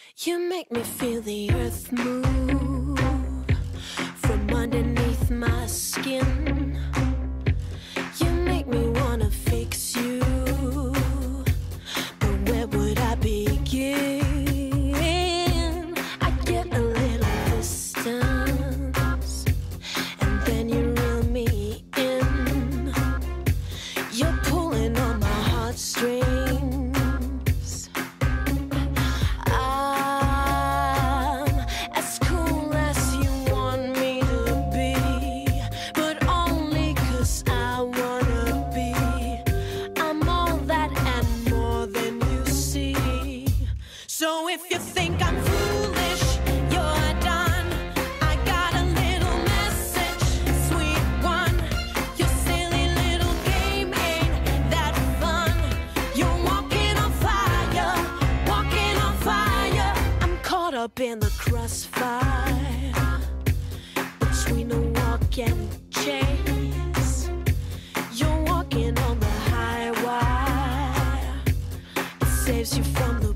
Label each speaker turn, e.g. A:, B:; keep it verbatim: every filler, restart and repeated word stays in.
A: You make me feel the earth move from underneath my skin. You make me wanna fix you, but where would I begin? I get a little distance, and then you reel me in. You're pulling on my heartstrings. So if you think I'm foolish, you're done. I got a little message, sweet one. Your silly little game ain't that fun. You're walking on fire, walking on fire. I'm caught up in the crossfire between the walk and chase. You're walking on the high wire. It saves you from the